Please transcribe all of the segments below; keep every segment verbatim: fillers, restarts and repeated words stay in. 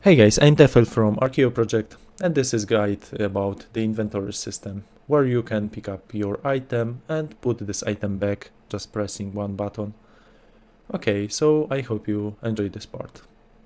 Hey guys, I'm Tefel from Archeo Project, and this is guide about the inventory system, where you can pick up your item and put this item back just pressing one button. Okay, so I hope you enjoy this part.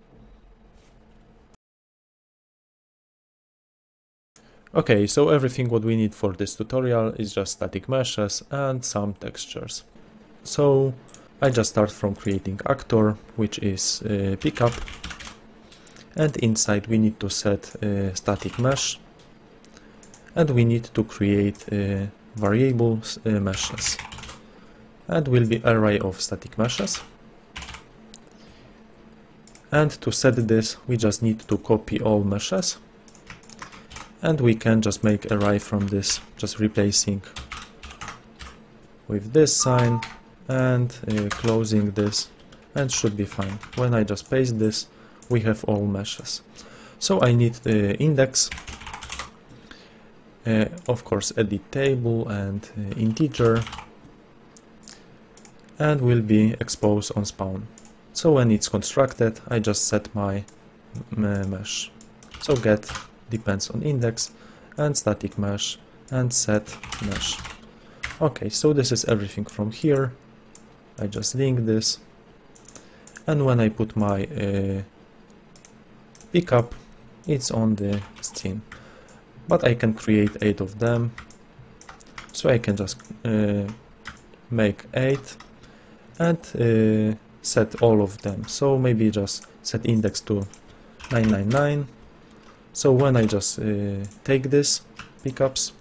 Okay, so everything what we need for this tutorial is just static meshes and some textures. So I just start from creating actor, which is uh, pickup. And inside we need to set a static mesh, and we need to create uh, variables uh, meshes, and will be array of static meshes. And to set this we just need to copy all meshes, and we can just make array from this, just replacing with this sign and uh, closing this, and should be fine. When I just paste this, we have all meshes. So I need the index, uh, of course edit table and uh, integer, and will be exposed on spawn. So when it's constructed, I just set my mesh. So get depends on index and static mesh and set mesh. Okay, so this is everything from here. I just link this, and when I put my uh, pickup, it's on the scene, but I can create eight of them, so I can just uh, make eight and uh, set all of them. So maybe just set index to nine nine nine. So when I just uh, take this pickups,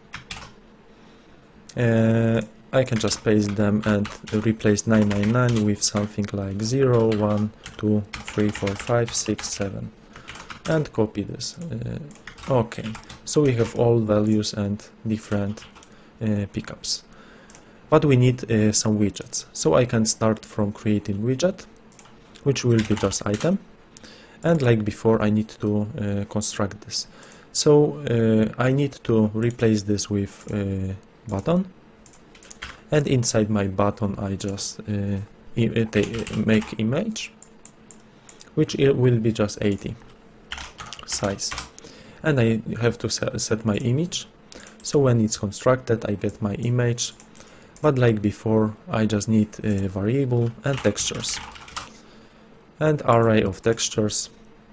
uh, I can just paste them and replace nine nine nine with something like zero, one, two, three, four, five, six, seven. And copy this. Uh, okay, so we have all values and different uh, pickups, but we need uh, some widgets. So I can start from creating widget, which will be just item, and like before I need to uh, construct this. So uh, I need to replace this with a button, and inside my button I just uh, make image, which will be just eighty size, and I have to set my image. So when it's constructed, I get my image, but like before I just need a variable and textures and array of textures,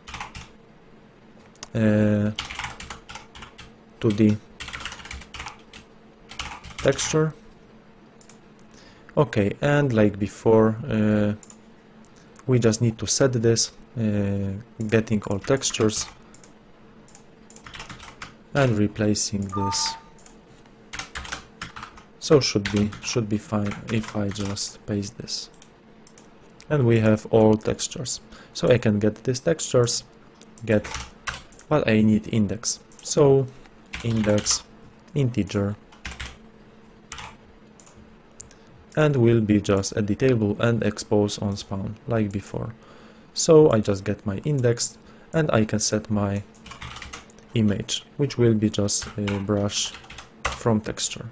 uh, two D texture. Okay, and like before uh, we just need to set this, uh, getting all textures and replacing this. So should be should be fine if I just paste this, and we have all textures. So I can get these textures, get, but I need index. So index integer, and will be just editable and expose on spawn like before. So I just get my index, and I can set my image, which will be just a brush from texture.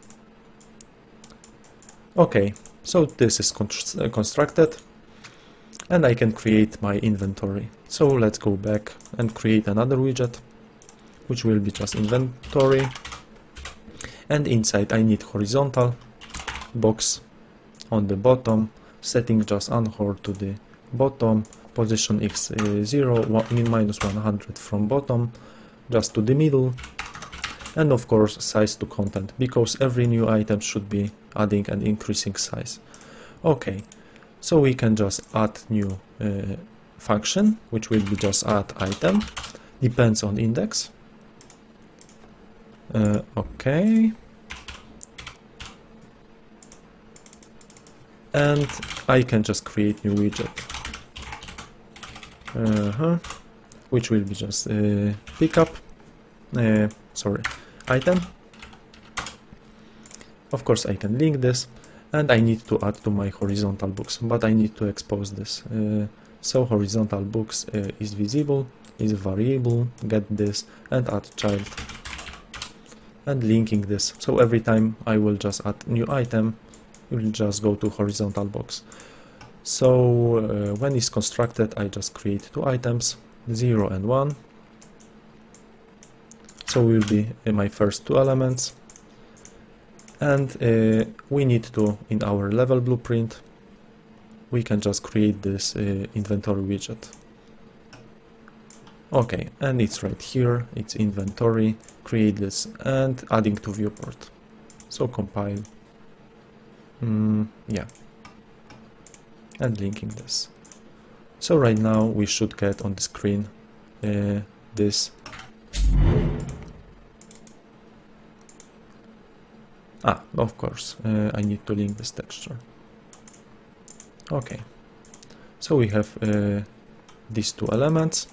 Okay, so this is const uh, constructed, and I can create my inventory. So let's go back and create another widget, which will be just inventory, and inside I need horizontal box on the bottom, setting just unhoard to the bottom, position x uh, zero, one, minus one hundred from bottom just to the middle, and of course size to content, because every new item should be adding and increasing size. Okay, so we can just add new uh, function, which will be just add item, depends on index. Uh, okay, and I can just create new widget, uh-huh, which will be just uh, pickup, uh, sorry, item. Of course I can link this, and I need to add to my horizontal books, but I need to expose this. Uh, so horizontal books uh, is visible, is variable, get this, and add child, and linking this. So every time I will just add new item, it will just go to horizontal box. So uh, when it's constructed, I just create two items, zero and one. So will be uh, my first two elements. And uh, we need to, in our level blueprint, we can just create this uh, inventory widget. Okay, and it's right here, it's inventory, create this, and adding to viewport. So compile, mm, yeah, and linking this. So right now we should get on the screen uh, this. Ah, of course, uh, I need to link this texture. Okay, so we have uh, these two elements.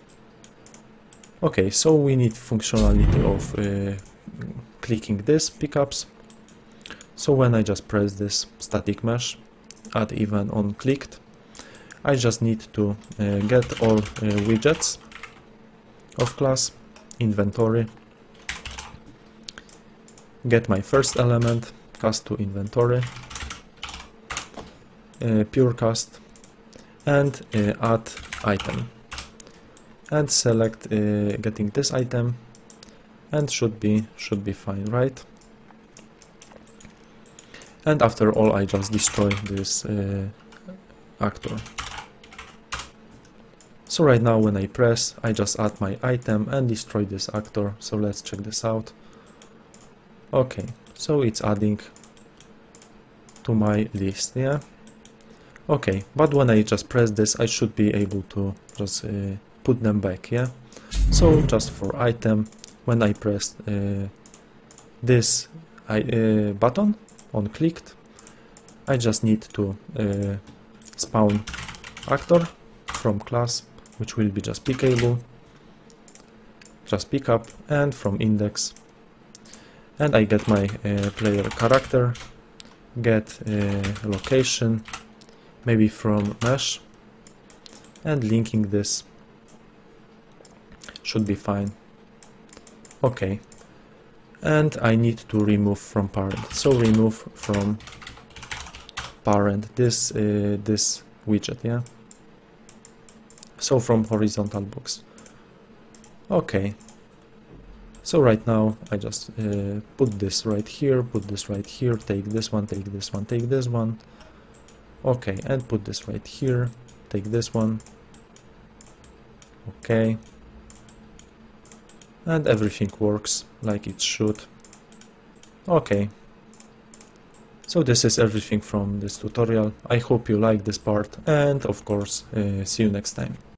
Okay, so we need functionality of uh, clicking this pickups. So when I just press this static mesh, add even on clicked, I just need to uh, get all uh, widgets of class, inventory, get my first element, cast to inventory, uh, pure cast, and uh, add item. And select uh, getting this item, and should be should be fine, right? And after all, I just destroy this uh, actor. So right now when I press, I just add my item and destroy this actor. So let's check this out. Okay, so it's adding to my list, yeah? Okay, but when I just press this, I should be able to just uh, put them back, yeah? So just for item, when I press uh, this I, uh, button on clicked, I just need to uh, spawn actor from class, which will be just pickable, just pick up, and from index, and I get my uh, player character, get uh, location, maybe from mesh, and linking this should be fine. Okay, and I need to remove from parent, so remove from parent this uh, this widget, yeah, so from horizontal box. Okay, so right now I just uh, put this right here, put this right here, take this one, take this one, take this one. Okay, and put this right here, take this one. Okay, and everything works like it should. Okay, so this is everything from this tutorial. I hope you like this part, and of course uh, see you next time.